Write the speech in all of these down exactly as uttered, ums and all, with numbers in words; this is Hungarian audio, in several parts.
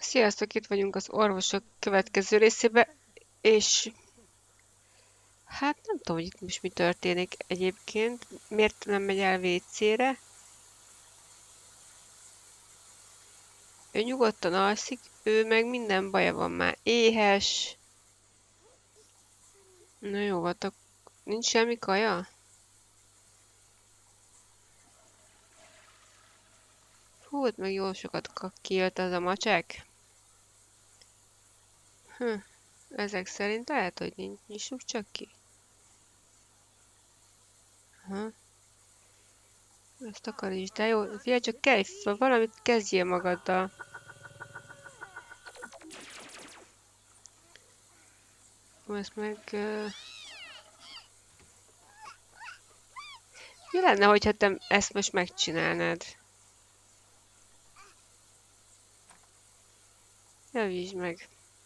Sziasztok, itt vagyunk az orvosok következő részébe, és hát nem tudom, hogy itt most mi történik egyébként. Miért nem megy el vécére? Ő nyugodtan alszik, ő meg minden baja van már. Éhes. Na jó, volt, ak- nincs semmi kaja? Hú, ott meg jól sokat ka- kiölt az a macsák. Hm, ezek szerint lehet, hogy nincs. Nyissuk csak ki. Aha, ezt takarítsd, de jó, figyelj csak, kelj fel, valamit kezdjél magaddal. Ezt meg... Uh... Mi lenne, hogyha te ezt most megcsinálnád? Javítsd meg.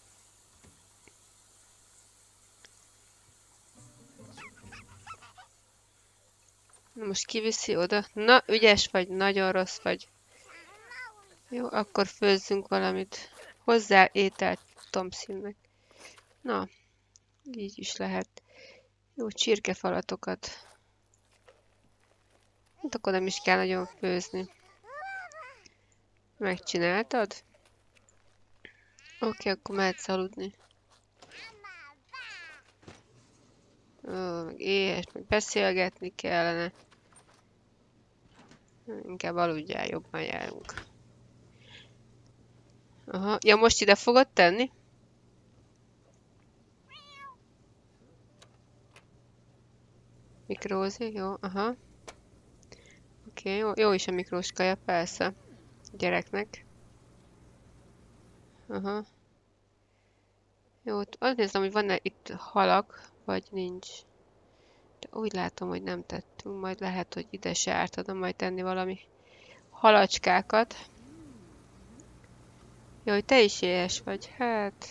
Na most kiviszi oda. Na, ügyes vagy, nagyon rossz vagy. Jó, akkor főzzünk valamit. Hozzá ételt Tomszínnek. Na, így is lehet. Jó, csirkefalatokat. Hát akkor nem is kell nagyon főzni. Megcsináltad? Oké, akkor mehetsz aludni. Ó, meg éhes, meg beszélgetni kellene. Inkább aludjál, jobban járunk. Aha, ja, most ide fogod tenni? Mikrózi, jó, aha. Oké, okay, jó, jó is a mikrós kaja, persze. Gyereknek. Aha. Jó, azt nézem, hogy van-e itt halak, vagy nincs. De úgy látom, hogy nem tettünk, majd lehet, hogy ide se ártana majd tenni valami halacskákat. Jó, hogy te is éhes vagy, hát...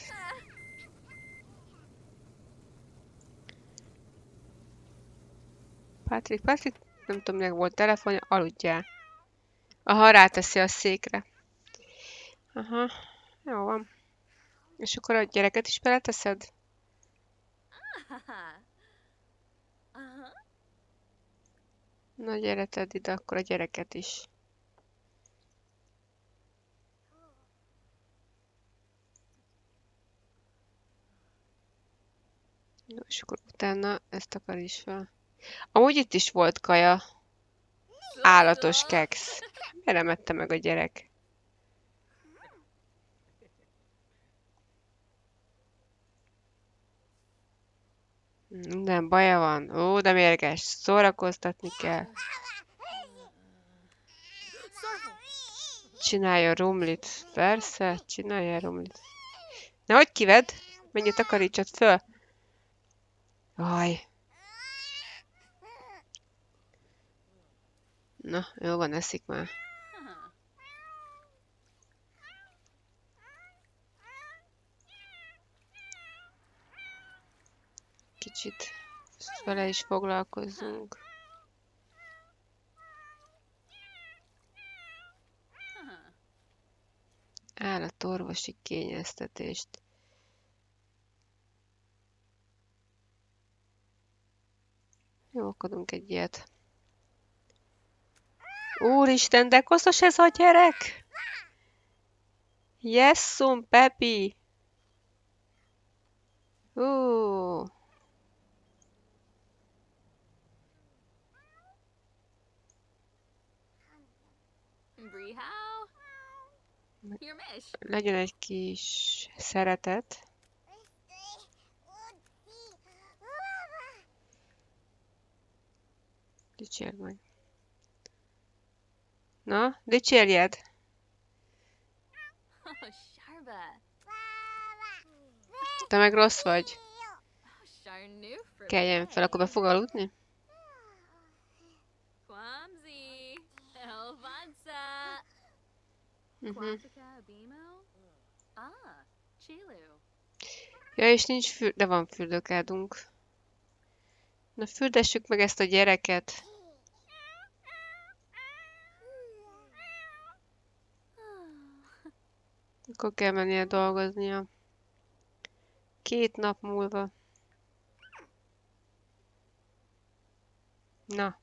Patrik, Patrik, nem tudom, minek volt telefonja, aludjál. Aha, ráteszi a székre. Aha, jó van. És akkor a gyereket is beleteszed? Na gyere, tedd ide akkor a gyereket is. Jó, és akkor utána ezt akaríts fel. Amúgy itt is volt kaja. Állatos keksz. Miért nem ette meg a gyerek? Minden baja van. Ó, de mérges. Szórakoztatni kell. Csinálja rumlit. Persze, csinálja rumlit. Nehogy kivedd. Menj, takarítsad föl. Aj. Na, jó van, eszik már. Kicsit vele is foglalkozzunk. Állatorvosi kényeztetést. Jó, akadunk egy ilyet. Úristen, de koszos ez a gyerek! Jessum, Pepi! Ó. Legyen egy kis szeretet. Dicsérd meg. Na, dicsérjed! Te meg rossz vagy. Keljen fel, akkor be fog aludni? Uh-huh. Ja, és nincs für... de van fürdőkádunk. Na, fürdessük meg ezt a gyereket. Akkor kell mennie dolgoznia. Két nap múlva. Na.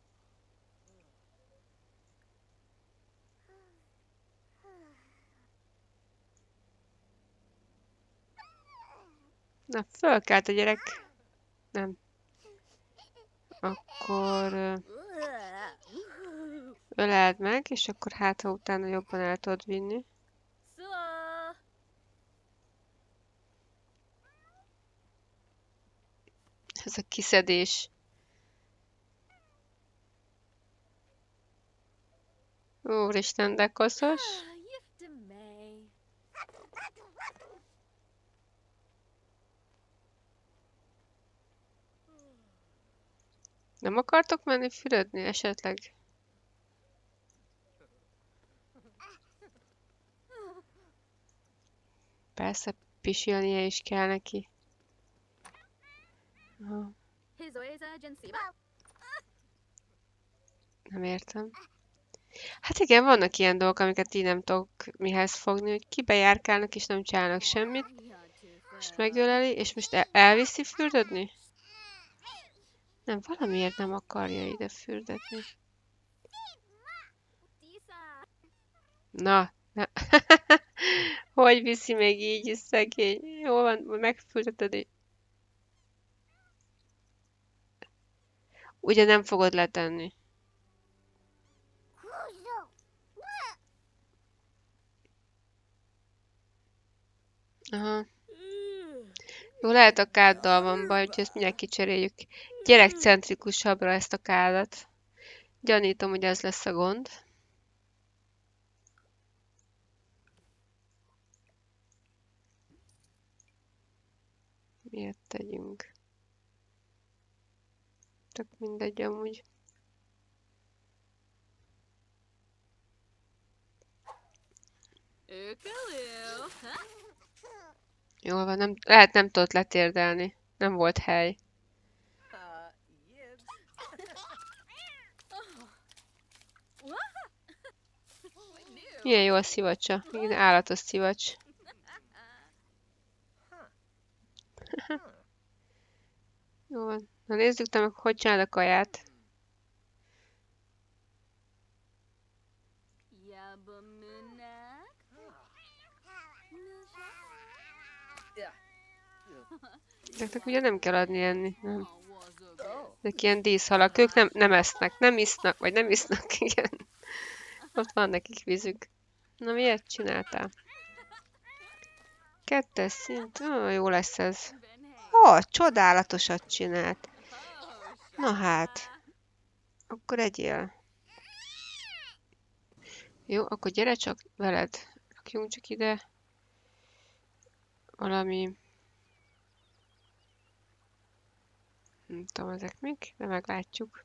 Na, fölkelt a gyerek. Nem. Akkor ö, öleld meg, és akkor hát, ha utána jobban el tudod vinni. Ez a kiszedés. Úristen, de koszos. Nem akartok menni fürödni esetleg? Persze, pisilnie is kell neki. Aha, nem értem. Hát igen, vannak ilyen dolgok, amiket így nem tudok mihez fogni, hogy kibejárkálnak és nem csinálnak semmit. Most megöleli, és most el elviszi fürdetni? Nem, valamiért nem akarja ide fürdetni. Na, na. Hogy viszi még így is szegény? Jó van, megfürdeted. így. Ugye nem fogod letenni. Aha. Jó, lehet a káddal van baj, úgyhogy ezt mindjárt kicseréljük. Gyerekcentrikusabbra ezt a kádat. Gyanítom, hogy ez lesz a gond. Miért tegyünk? Tök mindegy amúgy. Jól van, nem, lehet nem tudott letérdelni. Nem volt hely. Milyen jó a szivacsa. Igen, állatos szivacs. Jó van. Na nézzük, te meg hogy csinálod a kaját. Nektek ugye nem kell adni enni, nem? Ezek ilyen díszhalak, ők nem, nem esznek, nem isznak, vagy nem isznak, igen. Ott van nekik vízük. Na miért csináltál? Kettes szint, ó, jó lesz ez. Ó, csodálatosat csinált. Na hát, akkor egyél. Jó, akkor gyere csak veled. Rakjunk csak ide valami... Nem tudom, ezek mik, de meglátjuk.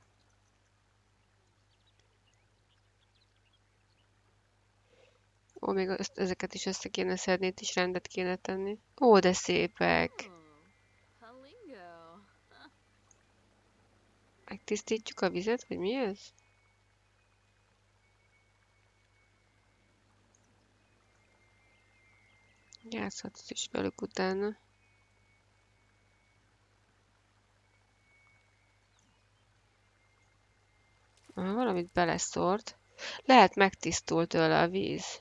Ó, még ezt, ezeket is össze kéne szedni, itt is rendet kéne tenni. Ó, de szépek! Megtisztítjuk a vizet, vagy mi ez? Játszhatsz is velük utána. Ah, valamit beleszórt. Lehet megtisztult tőle a víz.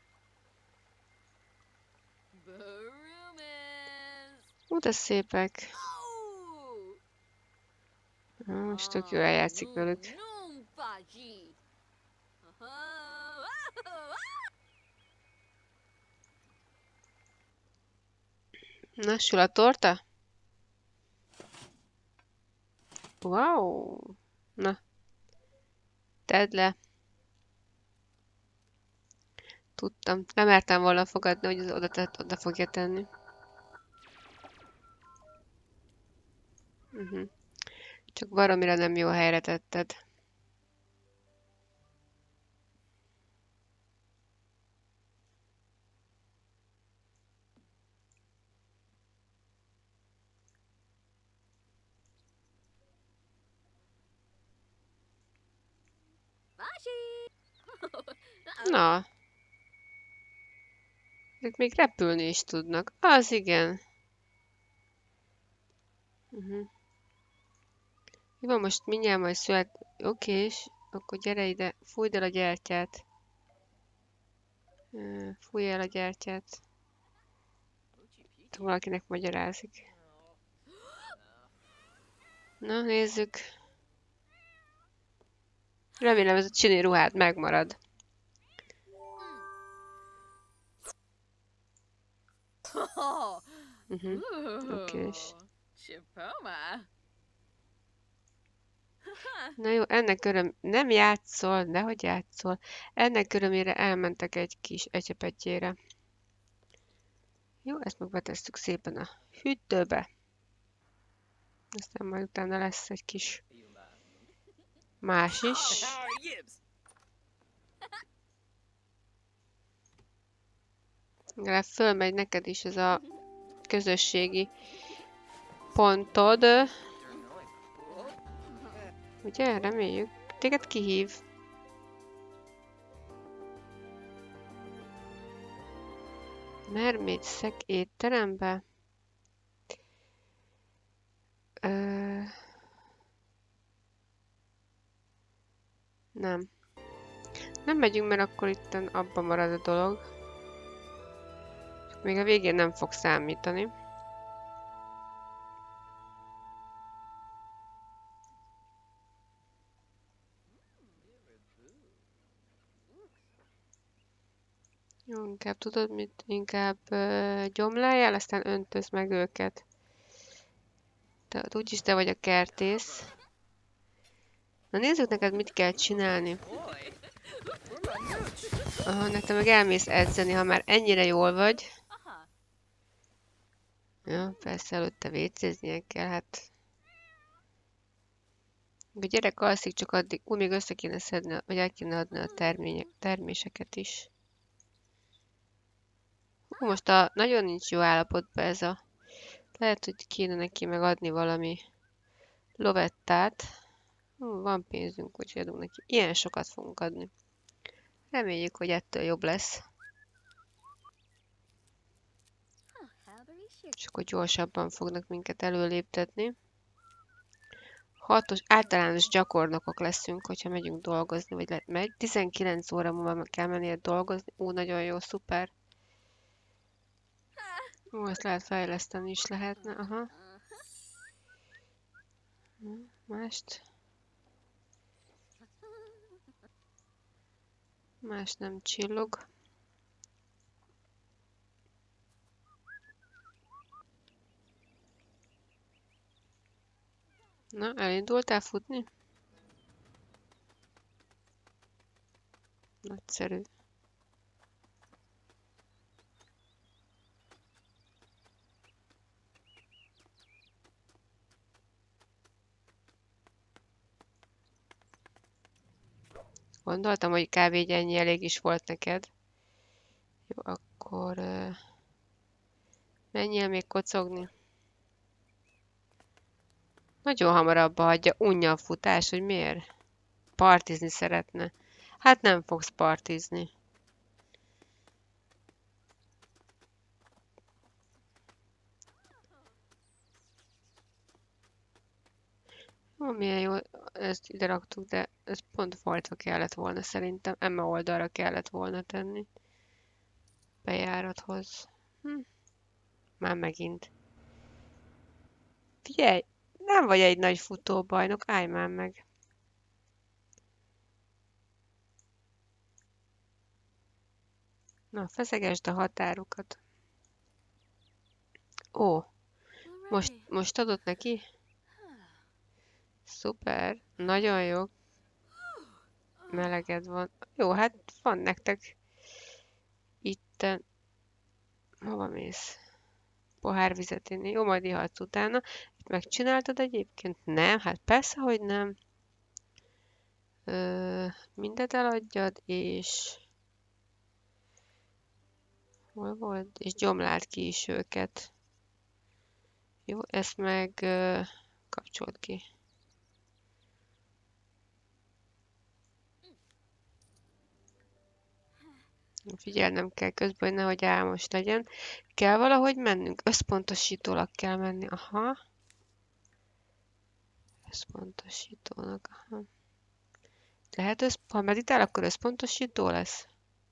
Ó, de szépek. Ah, most tök jól eljátszik velük. Na, sül a torta? Wow! Na, tedd le. Tudtam. Nem mertem volna fogadni, hogy az oda, tett, oda fogja tenni. Uh-huh. Csak baromira nem jó helyre tetted. Na. Ők még repülni is tudnak. Az igen. Uh-huh. Jó, most mindjárt majd szület. Oké, és akkor gyere ide. Fújd el a gyertyát. Fújj el a gyertyát. Valakinek magyarázik. Na, nézzük. Remélem ez a csini ruhád megmarad. Uh-huh. Oké, és... Na jó, ennek öröm... Nem játszol, nehogy játszol. Ennek örömére elmentek egy kis ecsepetjére. Jó, ezt meg betesszük szépen a hűtőbe. Aztán majd utána lesz egy kis más is. Legalább fölmegy neked is ez a közösségi pontod. Ugye? Reméljük. Téged kihív. Mermédszek étterembe? Ö... Nem. Nem megyünk, mert akkor itt abba marad a dolog. Még a végén nem fog számítani. Jó, inkább tudod mit? Inkább uh, gyomláljál, aztán öntöz meg őket. Te, úgyis te vagy a kertész. Na nézzük neked mit kell csinálni. Aha, neked meg elmész edzeni, ha már ennyire jól vagy. Ja, persze előtte vécéznie kell, hát. A gyerek alszik, csak addig, úgy még össze kéne szedni, vagy el kéne adni a terméseket is. Hú, most a, nagyon nincs jó állapotban ez a... Lehet, hogy kéne neki megadni valami lovettát. Hú, van pénzünk, úgyhogy adunk neki. Ilyen sokat fogunk adni. Reméljük, hogy ettől jobb lesz. És akkor gyorsabban fognak minket előléptetni. Hatos, általános gyakornokok leszünk, hogyha megyünk dolgozni, vagy lehet megy. tizenkilenc óra múlva kell menni dolgozni. Ú, nagyon jó, szuper. Ó, ezt lehet fejleszteni is lehetne, aha. Mást. Más nem csillog. Na, elindultál futni? Nagyszerű. Gondoltam, hogy kb. Így ennyi elég is volt neked. Jó, akkor uh, menjél még kocogni. Nagyon hamar abba hagyja, unja a futás, hogy miért? Partizni szeretne. Hát nem fogsz partizni. Ó, milyen jó, ezt ide raktuk, de ez pont fordítva kellett volna szerintem. Emme oldalra kellett volna tenni. Bejárathoz. Hm. Már megint. Figyelj, nem vagy egy nagy futóbajnok, állj már meg. Na, feszegesd a határokat. Ó, most, most adott neki? Szuper, nagyon jó. Meleged van. Jó, hát van nektek itten. Hova mész? Pohár vizet inni. Jó, majd ihatsz utána. Itt megcsináltad egyébként? Nem, hát persze, hogy nem. Ö, mindet eladjad, és... Hol volt? És gyomláld ki is őket. Jó, ezt meg ö, kapcsold ki. Figyelnem kell közben, hogy nehogy álmos legyen. Kell valahogy mennünk? Összpontosítólag kell menni. Aha. Összpontosítónak. Aha. Lehet, össz... ha meditál, akkor összpontosító lesz?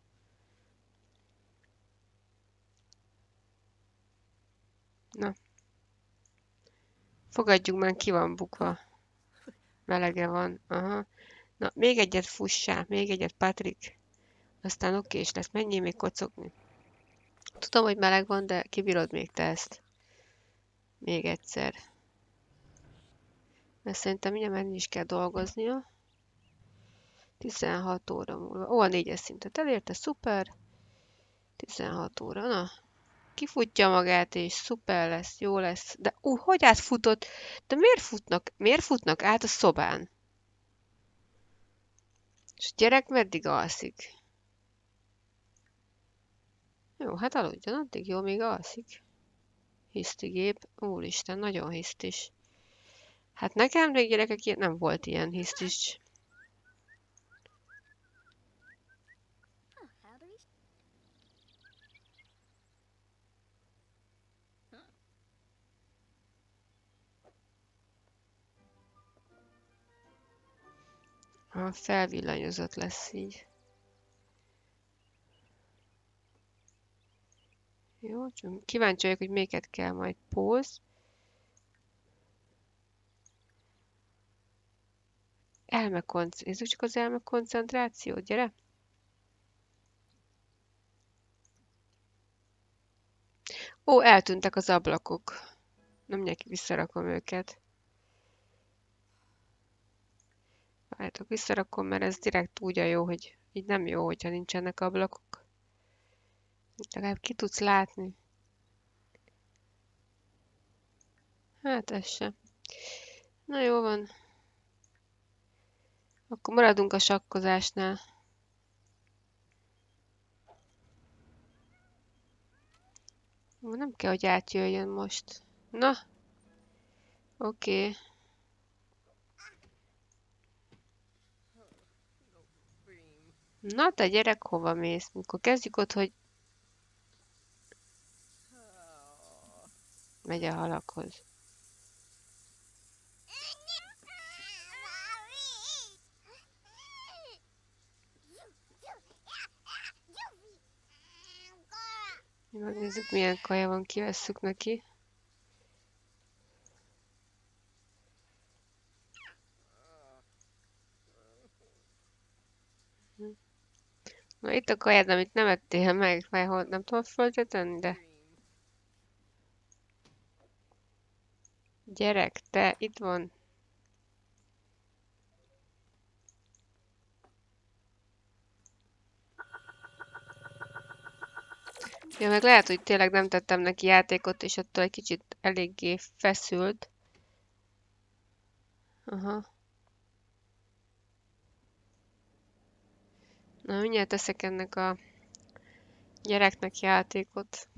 Na. Fogadjuk már, ki van bukva. Melege van. Aha. Na, még egyet fussál. Még egyet, Patrik. Aztán okés lesz. Menjél még kocogni. Tudom, hogy meleg van, de kibírod még te ezt. Még egyszer. Mert szerintem mindjárt menni is kell dolgoznia. tizenhat óra múlva. Ó, a négyes szintet elérte, szuper. tizenhat óra, na. Kifutja magát, és szuper lesz, jó lesz. De ú, hogy átfutott? De miért futnak, miért futnak át a szobán? És a gyerek meddig alszik? Jó, hát aludjon, addig jó, még alszik. Hisztigép. Úristen, nagyon hisztis. Hát nekem még gyerekek ilyen, nem volt ilyen hisztis. Ha felvillanyozott lesz így. Jó, csak kíváncsi vagyok, hogy melyiket kell majd póz. Elmekoncentráció. Nézzük csak az elmekoncentrációt, gyere! Ó, eltűntek az ablakok. Nem nyeki, visszarakom őket. Várjátok, visszarakom, mert ez direkt úgy a jó, hogy így nem jó, hogyha nincsenek ablakok. Legalább ki tudsz látni. Hát ez sem. Na jó van. Akkor maradunk a sakkozásnál. Nem kell, hogy átjöjjön most. Na. Oké. Okay. Na te gyerek, hova mész? Mikor kezdjük ott, hogy megy a halakhoz. Megnézzük, milyen kaja van, kivesszük neki. Na itt a kajád, amit nem ettél meg, mert nem tudom földre tenni, de... Gyerek, te, itt van. Ja, meg lehet, hogy tényleg nem tettem neki játékot, és attól egy kicsit eléggé feszült. Aha. Na, mindjárt teszek ennek a gyereknek játékot.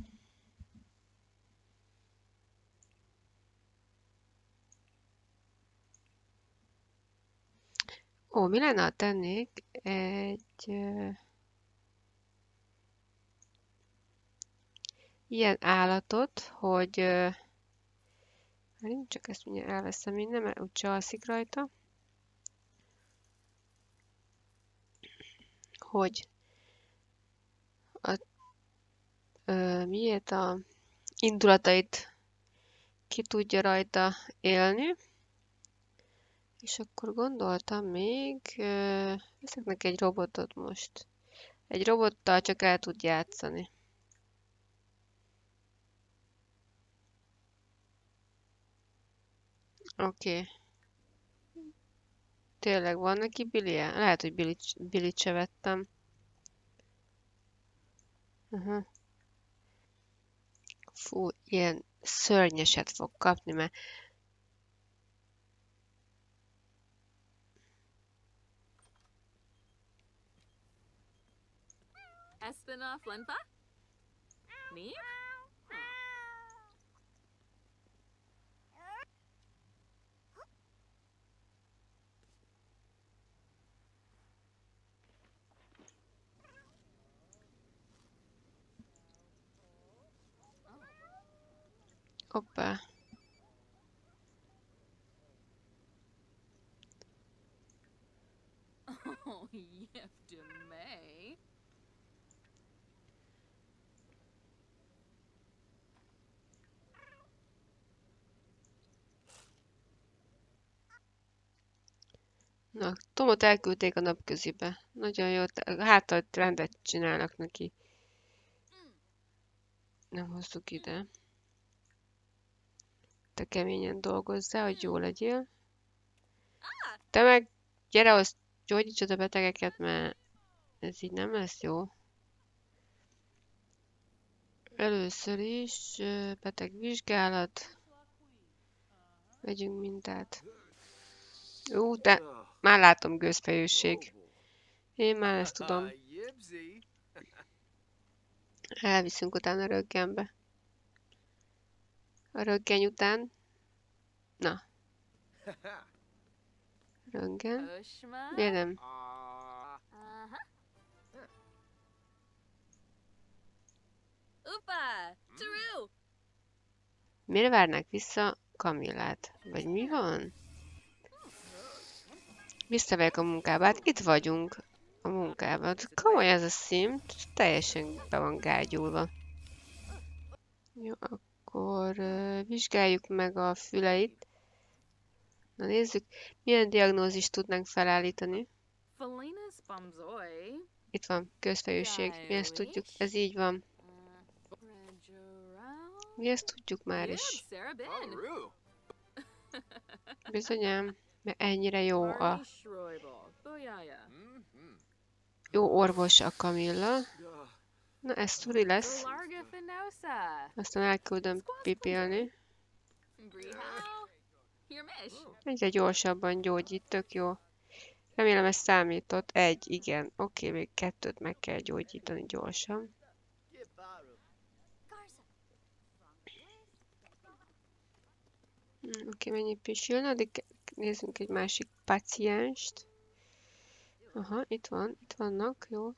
Ó, mi lenne, ha tennék egy... Uh, ilyen állatot, hogy... Uh, csak ezt mindjárt elveszem minden, mert úgy csalszik rajta. Hogy a, uh, miért a indulatait ki tudja rajta élni. És akkor gondoltam még, uh, veszek neki egy robotot most. Egy robottal csak el tud játszani. Oké. Okay. Tényleg van neki Billie? Lehet, hogy Billit, Billit se vettem. Uh-huh. Fú, ilyen szörnyeset fog kapni, mert... Espina Flinfa? Me? Hoppá. Oh, yep, de May. Na, Tomot elküldték a napközibe. Nagyon jó, hát a rendet csinálnak neki. Nem hozzuk ide. Te keményen dolgozzál, hogy jó legyél. Te meg gyere, azt gyógyítsad a betegeket, mert ez így nem lesz jó. Először is ö, betegvizsgálat. Vegyünk mintát. Jó, de már látom gőzfejűség. Én már ezt tudom. Elviszünk utána röntgenbe. A röntgen után. Na, röntgen. Oshma. Miért nem? Uh-huh. Upa! Taru! Miért várnak vissza Kamillát? Vagy mi van? Visszavegyek a munkába. Hát itt vagyunk a munkában. Komoly ez a szím. Teljesen be van gágyulva. Jó, akkor uh, vizsgáljuk meg a füleit. Na nézzük, milyen diagnózist tudnánk felállítani. Felina's Bumzoi. Itt van, közfejűség. Mi ezt tudjuk, ez így van. Mi ezt tudjuk már Yep, is. Sarah Ben. Bizonyám, mert ennyire jó a Marty Schroibel. Boyaya. jó orvos a Kamilla. Na, ez turi lesz. Larga Finosa. Aztán elküldöm pipilni. Brihao. Hirmish. Egyre gyorsabban gyógyít, tök jó. Remélem ez számított. Egy, igen. Oké, még kettőt meg kell gyógyítani gyorsan. Hm, Oké, mennyi pisil? Addig nézzünk egy másik pacienst. Aha, itt van, itt vannak, jó.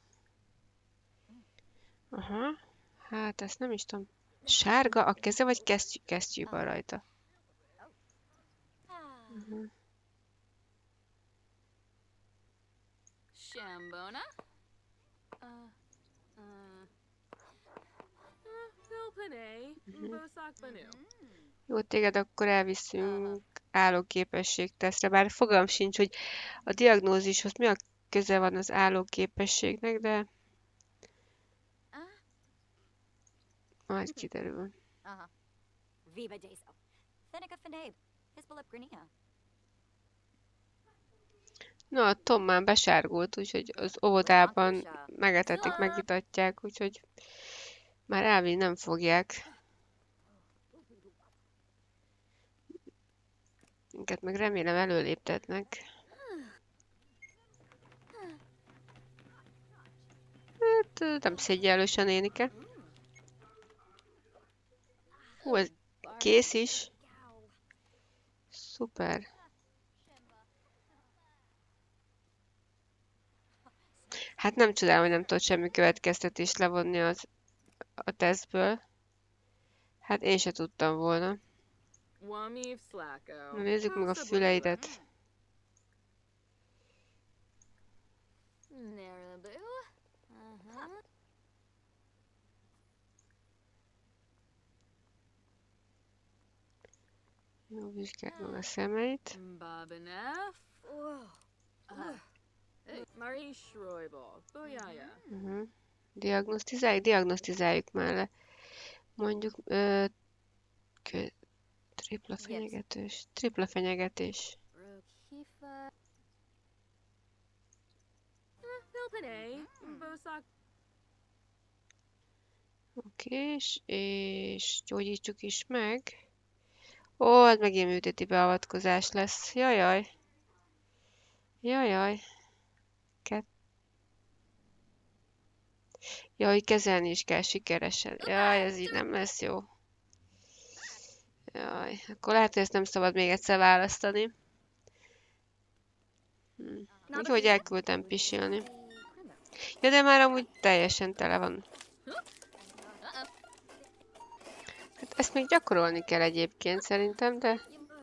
Aha, hát ezt nem is tudom. Sárga a keze, vagy kesztyű, kesztyű van rajta? Uh-huh. Shambona. Uh, uh, Philpine. Bosak Banu. Jó, téged akkor elviszünk állóképesség tesztre, bár fogalmam sincs, hogy a diagnózishoz mi a köze van az állóképességnek, de majd kiderül. Uh-huh. Viva Deso. Fenica Fenabe. Hisbalip Grinia. Na, a Tom már besárgult, úgyhogy az óvodában megetetik, megitatják, úgyhogy már elvinni nem fogják. Minket meg remélem előléptetnek. Hát nem szégyellős a nénike. Hú, ez kész is. Szuper. Hát nem csodálom, hogy nem tudott semmi következtetést levonni az, a tesztből. Hát én se tudtam volna. Wamiv Slacko. Na nézzük meg a füleidet. Narabu. Uh-huh. Jó, vizsgálj meg a szemeit. Babanef. Oh. Uh, hey, Marie Schroibel. Boyaya. Uh-huh. Diagnosztizáljuk, diagnosztizáljuk már le. Mondjuk ö, kö, tripla fenyegetés. Tripla fenyegetés. Rokifa. Philpine. Bosak. Oké, és, és gyógyítsuk is meg. Ó, ez megint műtéti beavatkozás lesz. Jajaj. Jajaj. Kett... Jaj, kezelni is kell sikeresen. Jaj, ez így nem lesz jó. Jaj, akkor lehet, hogy ezt nem szabad még egyszer választani. Hm. Úgyhogy elküldtem pisilni. Ja, de már amúgy teljesen tele van. Hát Ezt még gyakorolni kell egyébként szerintem, de...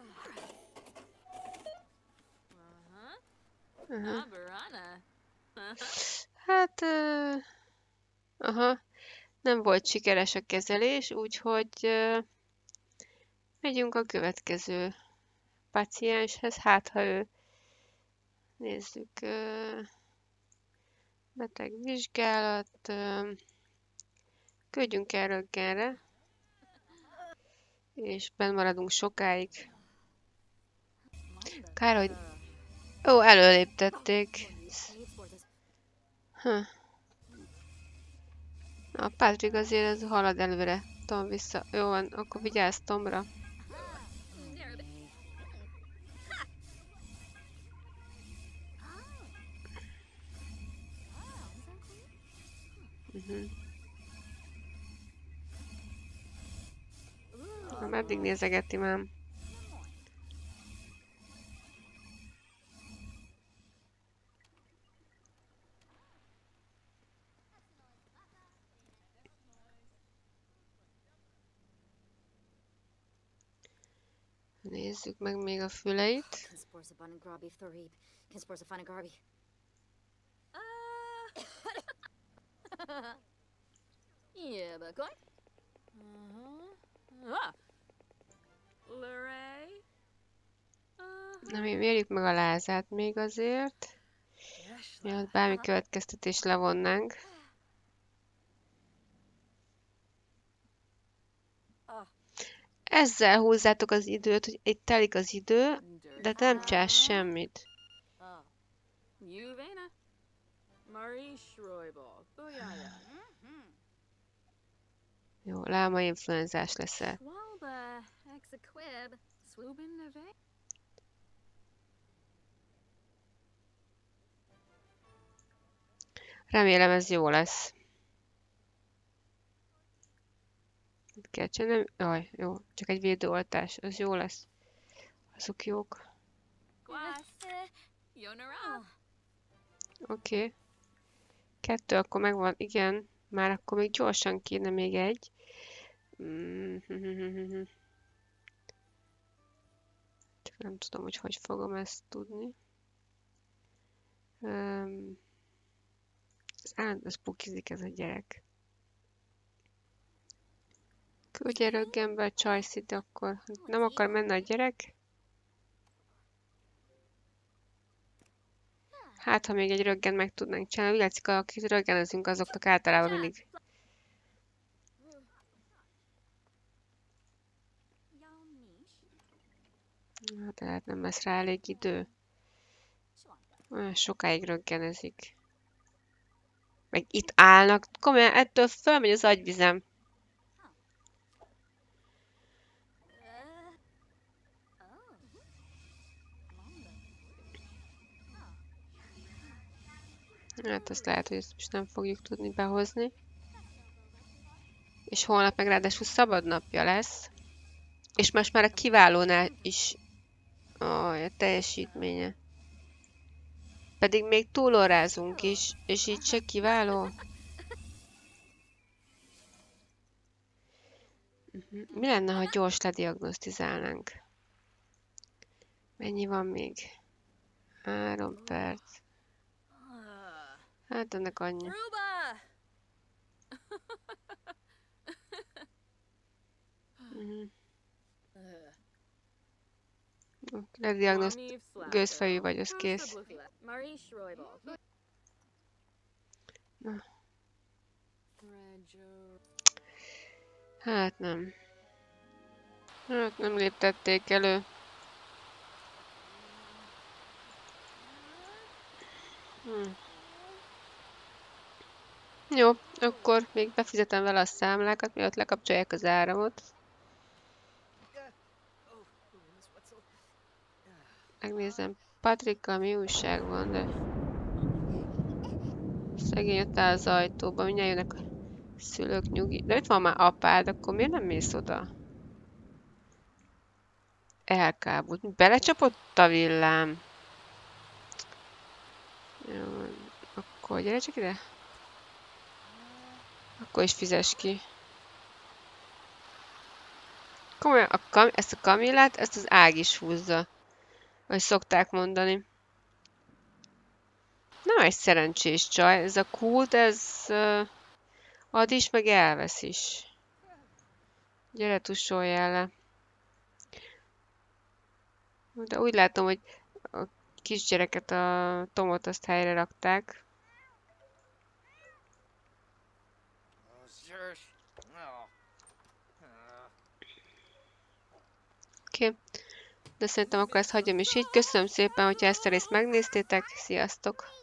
Uh-huh. Aha. Ah, Barana. Hát... ö, Aha. Nem volt sikeres a kezelés, úgyhogy ö, megyünk a következő pacienshez. Hát, ha ő... Nézzük... ö, Beteg vizsgálat... ö, Küldjünk el röntgenre, és benn maradunk sokáig. Kár, hogy... Ó, előléptették. Hm. A Patrick azért az halad előre. Tom vissza. Jó van, akkor vigyázz Tomra. Uh-huh. Na, meddig nézegeti már? Nézzük meg még a füleit. Consporsaban Grabi Thorib. Consporsaban Garbi. Yeah, but go. Uh-huh. Ah. Luray. Uh, Na, mi mérjük meg a lázát még azért. Mielőtt bármi következtetést levonnánk. Ezzel húzzátok az időt, hogy itt telik az idő, de nem csinálsz semmit. Juvena. Marie Schroibal. Booyaya. Jó, láma influenzás leszel. Walba. Exequib. Swoobin Neve. Remélem ez jó lesz. Mit kell csinálni? Jaj, jó, csak egy védőoltás, az jó lesz. Azok jók. Quas. Yonara. Oké. Okay. Kettő akkor megvan, igen. Már akkor még gyorsan kéne még egy. Csak nem tudom, hogy hogy fogom ezt tudni. Um, az állandó pukizik ez a gyerek. Küldje röggenbe a csajszit, akkor nem akar menni a gyerek. Hát, ha még egy röggen meg tudnánk csinálni. Úgy látszik, akik röggenezünk, azoknak általában mindig. Hát lehet nem lesz rá elég idő. Olyan sokáig röggenezik. Meg itt állnak. Komolyan, ettől fölmegy az agyvizem. Hát azt lehet, hogy ezt most nem fogjuk tudni behozni. És holnap meg ráadásul szabad napja lesz. És most már a kiválónál is aj, a teljesítménye. Pedig még túlórázunk is, és így se kiváló. Mi lenne, ha gyors lediagnosztizálnánk? Mennyi van még? Három perc. Hát ennek annyi. Ruba. Uh-huh. Lediagnoszt... Gőzfejű vagy, az kész. Marie Schroibal. Na. Hát nem. Hát nem léptették elő. Hm. Jó, akkor még befizetem vele a számlákat, mielőtt lekapcsolják az áramot. Megnézem, Patrickkal mi újság van, de... Szegény ott áll az ajtóban, mindjárt jönnek a szülők, nyugi. De itt van már apád, akkor miért nem mész oda? Elkábult. Belecsapott a villám. Jó, akkor gyere csak ide. Akkor is fizes ki. Komolyan, a kam ezt a Kamillát, ezt az ág is húzza. Ahogy szokták mondani. Nem egy szerencsés csaj. Ez a kút, ez uh, ad is, meg elvesz is. Gyere, tussoljál le. De úgy látom, hogy a kisgyereket, a Tomot azt helyre rakták. Oké. Okay. De szerintem akkor ezt hagyom is így. Köszönöm szépen, hogyha ezt a részt megnéztétek. Sziasztok!